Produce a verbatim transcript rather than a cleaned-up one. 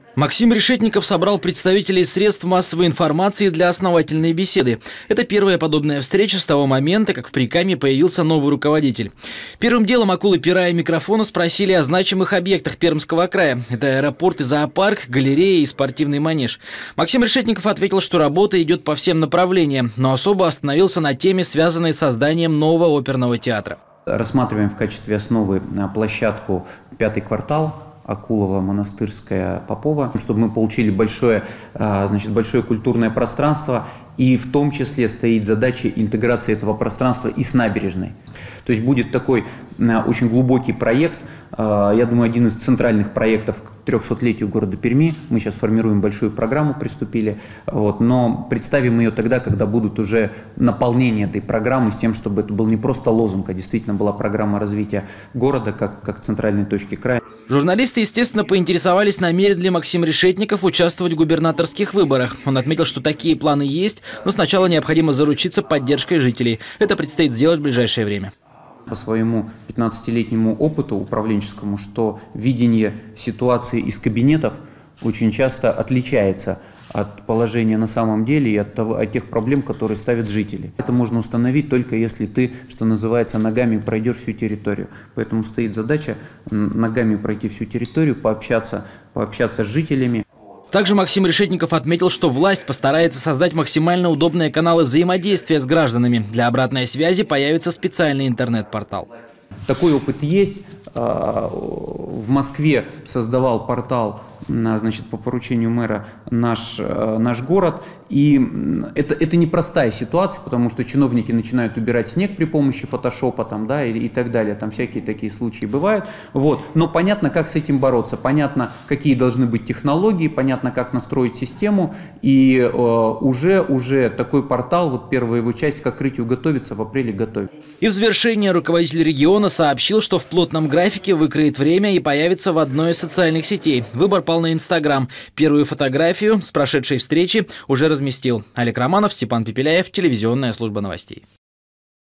Максим Решетников собрал представителей средств массовой информации для основательной беседы. Это первая подобная встреча с того момента, как в Прикамье появился новый руководитель. Первым делом акулы пера и микрофона спросили о значимых объектах Пермского края. Это аэропорт и зоопарк, галерея и спортивный манеж. Максим Решетников ответил, что работа идет по всем направлениям, но особо остановился на теме, связанной с созданием нового оперного театра. Рассматриваем в качестве основы площадку «Пятый квартал», Акулова, Монастырская, Попова, чтобы мы получили большое, значит, большое культурное пространство, и в том числе стоит задача интеграции этого пространства и с набережной. То есть будет такой очень глубокий проект, я думаю, один из центральных проектов к трехсотлетию города Перми. Мы сейчас формируем большую программу, приступили, вот, но представим ее тогда, когда будут уже наполнение этой программы с тем, чтобы это был не просто лозунг, а действительно была программа развития города как, как центральной точки края. Журналисты, естественно, поинтересовались, намерен ли Максим Решетников участвовать в губернаторских выборах. Он отметил, что такие планы есть, но сначала необходимо заручиться поддержкой жителей. Это предстоит сделать в ближайшее время. По своему пятнадцатилетнему опыту управленческому, что видение ситуации из кабинетов очень часто отличается от положения на самом деле и от, того, от тех проблем, которые ставят жители. Это можно установить только если ты, что называется, ногами пройдешь всю территорию. Поэтому стоит задача ногами пройти всю территорию, пообщаться, пообщаться с жителями. Также Максим Решетников отметил, что власть постарается создать максимально удобные каналы взаимодействия с гражданами. Для обратной связи появится специальный интернет-портал. Такой опыт есть. В Москве создавал портал, значит, по поручению мэра наш, наш город. И это, это непростая ситуация, потому что чиновники начинают убирать снег при помощи фотошопа там, да, и, и так далее. Там всякие такие случаи бывают. Вот. Но понятно, как с этим бороться. Понятно, какие должны быть технологии, понятно, как настроить систему. И э, уже, уже такой портал, вот первая его часть к открытию готовится, в апреле готовит. И в завершение руководитель региона сообщил, что в плотном графике выкроет время и появится в одной из социальных сетей. Выбор пал на Инстаграм. Первую фотографию с прошедшей встречи уже разместил. Олег Романов, Степан Пепеляев, телевизионная служба новостей.